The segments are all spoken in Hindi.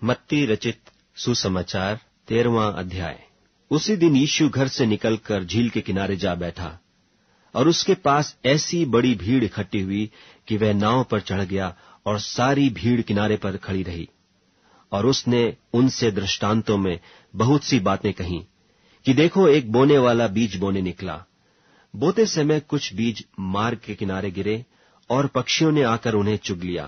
मत्ती रचित सुसमाचार 13वां अध्याय। उसी दिन यीशु घर से निकलकर झील के किनारे जा बैठा और उसके पास ऐसी बड़ी भीड़ इकट्ठी हुई कि वह नाव पर चढ़ गया और सारी भीड़ किनारे पर खड़ी रही। और उसने उनसे दृष्टांतों में बहुत सी बातें कहीं कि देखो, एक बोने वाला बीज बोने निकला। बोते समय कुछ बीज मार्ग के किनारे गिरे और पक्षियों ने आकर उन्हें चुग लिया।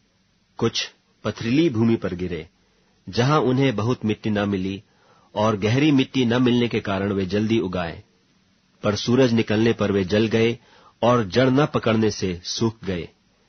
कुछ पथरीली भूमि पर गिरे, जहां उन्हें बहुत मिट्टी न मिली, और गहरी मिट्टी न मिलने के कारण वे जल्दी उगाए। पर सूरज निकलने पर वे जल गए और जड़ न पकड़ने से सूख गए।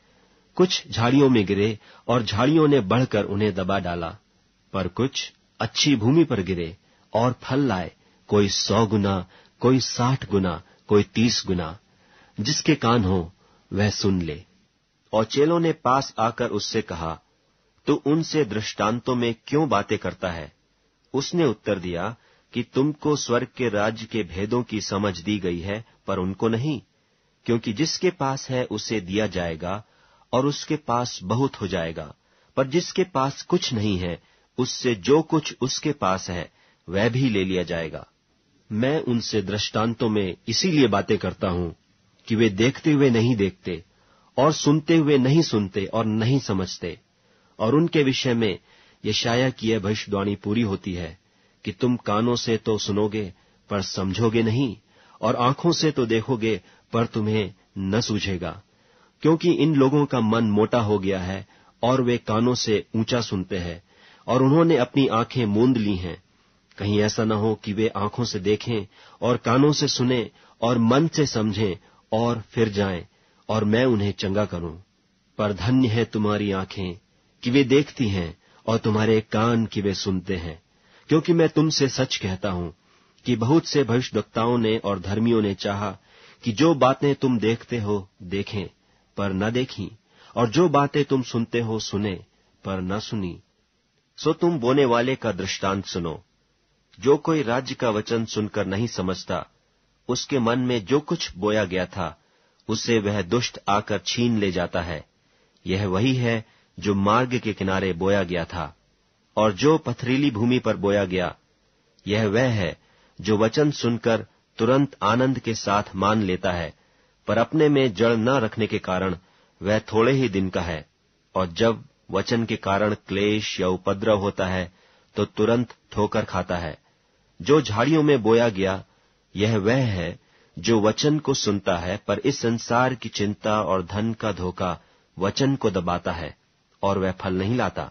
कुछ झाड़ियों में गिरे और झाड़ियों ने बढ़कर उन्हें दबा डाला। पर कुछ अच्छी भूमि पर गिरे और फल लाए, कोई 100 गुना, कोई 60 गुना, कोई 30 गुना। जिसके कान हो वह सुन ले। और चेलों ने पास आकर उससे कहा, तू उनसे दृष्टांतों में क्यों बातें करता है? उसने उत्तर दिया कि तुमको स्वर्ग के राज्य के भेदों की समझ दी गई है, पर उनको नहीं। क्योंकि जिसके पास है उसे दिया जाएगा और उसके पास बहुत हो जाएगा, पर जिसके पास कुछ नहीं है, उससे जो कुछ उसके पास है वह भी ले लिया जाएगा। मैं उनसे दृष्टांतों में इसीलिए बातें करता हूं कि वे देखते हुए नहीं देखते और सुनते हुए नहीं सुनते और नहीं समझते। और उनके विषय में यशायाह की यह भविष्यवाणी पूरी होती है कि तुम कानों से तो सुनोगे पर समझोगे नहीं, और आंखों से तो देखोगे पर तुम्हें न सूझेगा। क्योंकि इन लोगों का मन मोटा हो गया है और वे कानों से ऊंचा सुनते हैं और उन्होंने अपनी आंखें मूंद ली हैं। कहीं ऐसा न हो कि वे आंखों से देखें और कानों से सुने और मन से समझें और फिर जाएं और मैं उन्हें चंगा करूं। पर धन्य है तुम्हारी आंखें कि वे देखती हैं और तुम्हारे कान कि वे सुनते हैं। क्योंकि मैं तुमसे सच कहता हूं कि बहुत से भविष्यद्वक्ताओं ने और धर्मियों ने चाहा कि जो बातें तुम देखते हो देखें पर न देखीं, और जो बातें तुम सुनते हो सुने पर न सुनी। सो तुम बोने वाले का दृष्टांत सुनो। जो कोई राज्य का वचन सुनकर नहीं समझता, उसके मन में जो कुछ बोया गया था उसे वह दुष्ट आकर छीन ले जाता है। यह वही है जो मार्ग के किनारे बोया गया था। और जो पथरीली भूमि पर बोया गया, यह वह है जो वचन सुनकर तुरंत आनंद के साथ मान लेता है, पर अपने में जड़ न रखने के कारण वह थोड़े ही दिन का है। और जब वचन के कारण क्लेश या उपद्रव होता है तो तुरंत ठोकर खाता है। जो झाड़ियों में बोया गया, यह वह है जो वचन को सुनता है, पर इस संसार की चिंता और धन का धोखा वचन को दबाता है और वह फल नहीं लाता।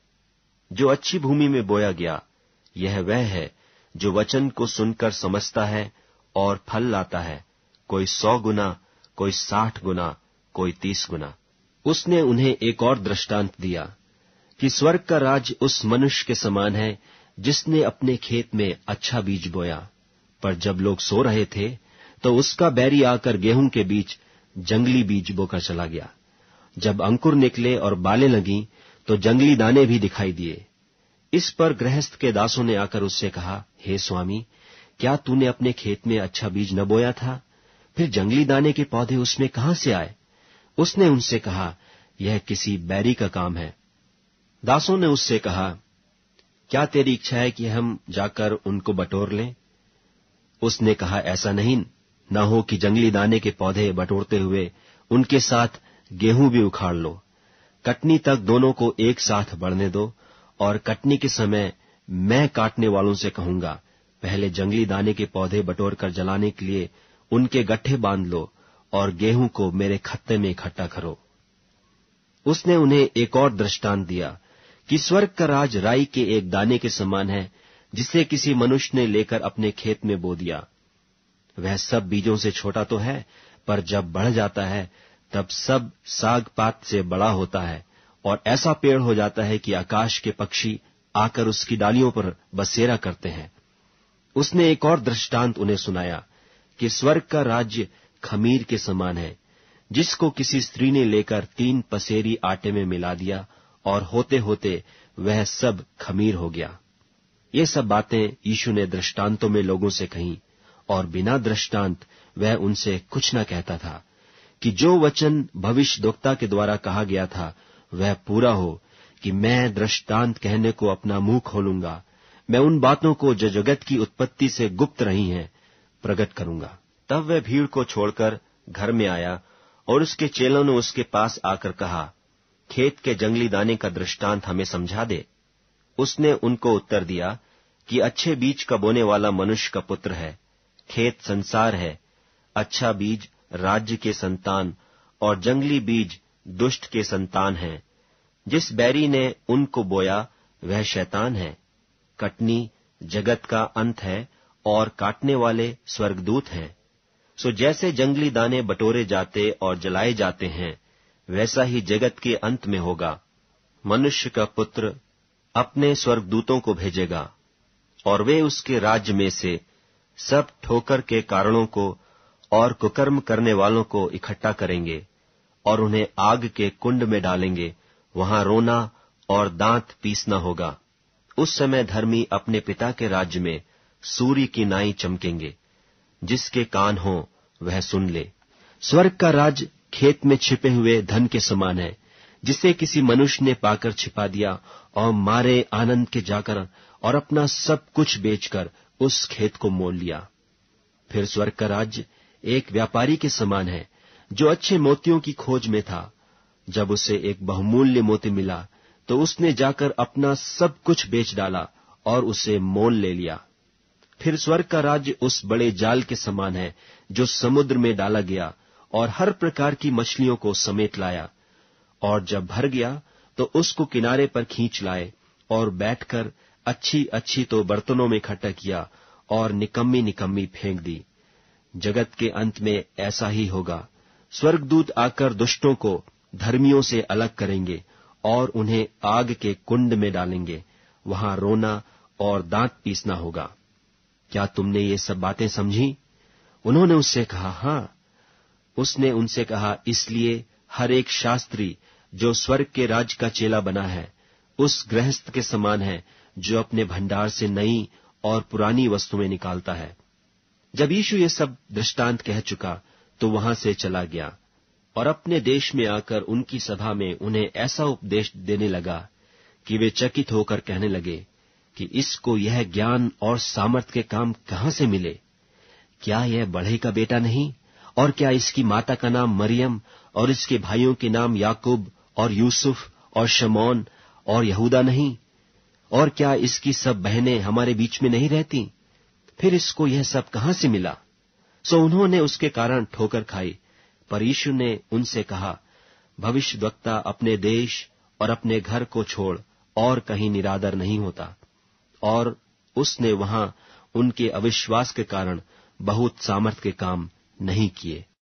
जो अच्छी भूमि में बोया गया, यह वह है जो वचन को सुनकर समझता है और फल लाता है, कोई 100 गुना, कोई 60 गुना, कोई 30 गुना। उसने उन्हें एक और दृष्टांत दिया कि स्वर्ग का राज्य उस मनुष्य के समान है जिसने अपने खेत में अच्छा बीज बोया। पर जब लोग सो रहे थे तो उसका बैरी आकर गेहूं के बीच जंगली बीज बोकर चला गया। जब अंकुर निकले और बालें लगीं तो जंगली दाने भी दिखाई दिए। इस पर गृहस्थ के दासों ने आकर उससे कहा, हे स्वामी, क्या तूने अपने खेत में अच्छा बीज न बोया था? फिर जंगली दाने के पौधे उसमें कहां से आए? उसने उनसे कहा, यह किसी बैरी का काम है। दासों ने उससे कहा, क्या तेरी इच्छा है कि हम जाकर उनको बटोर लें? उसने कहा, ऐसा नहीं, न हो कि जंगली दाने के पौधे बटोरते हुए उनके साथ गेहूं भी उखाड़ लो। कटनी तक दोनों को एक साथ बढ़ने दो, और कटनी के समय मैं काटने वालों से कहूंगा, पहले जंगली दाने के पौधे बटोर कर जलाने के लिए उनके गट्ठे बांध लो और गेहूं को मेरे खत्ते में इकट्ठा करो। उसने उन्हें एक और दृष्टांत दिया कि स्वर्ग का राज राई के एक दाने के समान है, जिसे किसी मनुष्य ने लेकर अपने खेत में बो दिया। वह सब बीजों से छोटा तो है, पर जब बढ़ जाता है तब सब साग पात से बड़ा होता है और ऐसा पेड़ हो जाता है कि आकाश के पक्षी आकर उसकी डालियों पर बसेरा करते हैं। उसने एक और दृष्टांत उन्हें सुनाया कि स्वर्ग का राज्य खमीर के समान है, जिसको किसी स्त्री ने लेकर 3 पसेरी आटे में मिला दिया, और होते होते वह सब खमीर हो गया। ये सब बातें यीशु ने दृष्टांतों में लोगों से कहीं, और बिना दृष्टांत वह उनसे कुछ न कहता था, कि जो वचन भविष्यद्वक्ता के द्वारा कहा गया था वह पूरा हो, कि मैं दृष्टांत कहने को अपना मुंह खोलूंगा, मैं उन बातों को जो जगत की उत्पत्ति से गुप्त रही हैं प्रकट करूंगा। तब वह भीड़ को छोड़कर घर में आया और उसके चेलों ने उसके पास आकर कहा, खेत के जंगली दाने का दृष्टांत हमें समझा दे। उसने उनको उत्तर दिया कि अच्छे बीज का बोने वाला मनुष्य का पुत्र है, खेत संसार है, अच्छा बीज राज्य के संतान और जंगली बीज दुष्ट के संतान हैं। जिस बैरी ने उनको बोया वह शैतान है। कटनी जगत का अंत है और काटने वाले स्वर्गदूत हैं। सो जैसे जंगली दाने बटोरे जाते और जलाए जाते हैं, वैसा ही जगत के अंत में होगा। मनुष्य का पुत्र अपने स्वर्गदूतों को भेजेगा और वे उसके राज्य में से सब ठोकर के कारणों को और कुकर्म करने वालों को इकट्ठा करेंगे और उन्हें आग के कुंड में डालेंगे, वहां रोना और दांत पीसना होगा। उस समय धर्मी अपने पिता के राज्य में सूर्य की नाई चमकेंगे। जिसके कान हो वह सुन ले। स्वर्ग का राज खेत में छिपे हुए धन के समान है, जिसे किसी मनुष्य ने पाकर छिपा दिया और मारे आनंद के जाकर और अपना सब कुछ बेचकर उस खेत को मोल लिया। फिर स्वर्ग का राज्य एक व्यापारी के समान है, जो अच्छे मोतियों की खोज में था। जब उसे एक बहुमूल्य मोती मिला तो उसने जाकर अपना सब कुछ बेच डाला और उसे मोल ले लिया। फिर स्वर्ग का राज्य उस बड़े जाल के समान है, जो समुद्र में डाला गया और हर प्रकार की मछलियों को समेट लाया। और जब भर गया तो उसको किनारे पर खींच लाए और बैठकर अच्छी अच्छी तो बर्तनों में इकट्ठा किया और निकम्मी निकम्मी फेंक दी। जगत के अंत में ऐसा ही होगा। स्वर्गदूत आकर दुष्टों को धर्मियों से अलग करेंगे और उन्हें आग के कुंड में डालेंगे, वहां रोना और दांत पीसना होगा। क्या तुमने ये सब बातें समझी? उन्होंने उससे कहा, हाँ। उसने उनसे कहा, इसलिए हर एक शास्त्री जो स्वर्ग के राज का चेला बना है, उस गृहस्थ के समान है जो अपने भंडार से नई और पुरानी वस्तुएं निकालता है। जब यीशु ये सब दृष्टांत कह चुका तो वहां से चला गया और अपने देश में आकर उनकी सभा में उन्हें ऐसा उपदेश देने लगा कि वे चकित होकर कहने लगे कि इसको यह ज्ञान और सामर्थ के काम कहां से मिले? क्या यह बढ़ई का बेटा नहीं? और क्या इसकी माता का नाम मरियम और इसके भाइयों के नाम याकूब और यूसुफ और शमौन और यहूदा नहीं? और क्या इसकी सब बहनें हमारे बीच में नहीं रहती? फिर इसको यह सब कहां से मिला? सो उन्होंने उसके कारण ठोकर खाई। पर यीशु ने उनसे कहा, भविष्यद्वक्ता अपने देश और अपने घर को छोड़ और कहीं निरादर नहीं होता। और उसने वहां उनके अविश्वास के कारण बहुत सामर्थ के काम नहीं किए।